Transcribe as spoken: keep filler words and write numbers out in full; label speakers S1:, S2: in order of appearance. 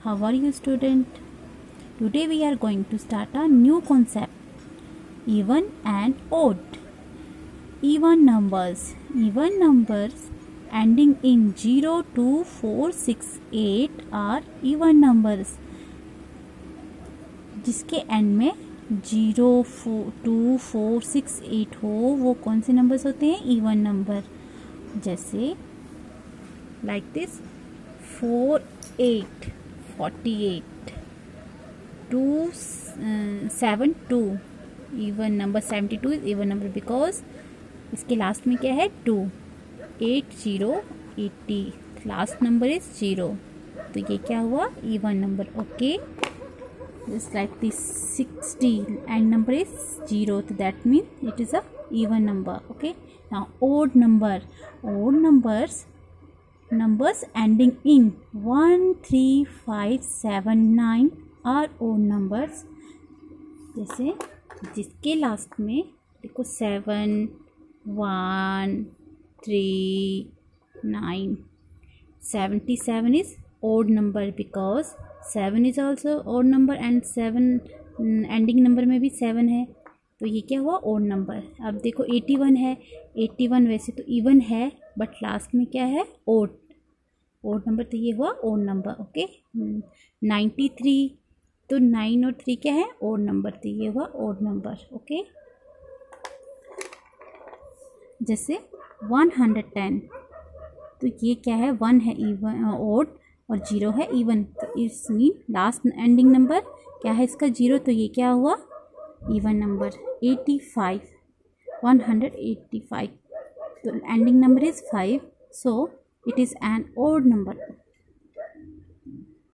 S1: How are you, student? Today we are going to start a new concept, even and odd. Even numbers. Even numbers ending in zero, two, four, six, eight are even numbers. जिसके end में zero four two four six eight हो, वो कौन से numbers होते हैं? Even number. जैसे like this four eight forty eight two seven two. Even number seventy two is even number because इसके लास्ट में क्या है? Two. Eight zero eighty, last number is zero, तो ये क्या हुआ? Even number. Okay, just like this sixty and number is zero, so that means it is a even number. Okay, now odd number. Odd numbers numbers ending in one, three, five, seven, nine are odd numbers. जैसे जिसके last में देखो seven, one, three, nine. Seventy seven is odd number because seven is also odd number and seven ending number में भी seven है, तो ये क्या हुआ? Odd number. अब देखो एटी वन है. एटी वन वैसे तो इवन है बट लास्ट में क्या है? ओड. ओड नंबर, तो ये हुआ odd number. Okay, ninety three, तो नाइन और थ्री क्या है? ओड नंबर, तो ये हुआ ओड नंबर. ओके, जैसे वन हंड्रेड टेन, तो ये क्या है? वन है इवन ओड और जीरो है इवन, तो इस मीन लास्ट एंडिंग नंबर क्या है इसका? जीरो, तो ये क्या हुआ? Even number. Eighty five, one hundred eighty five, तो ending number is five, so it is an odd number.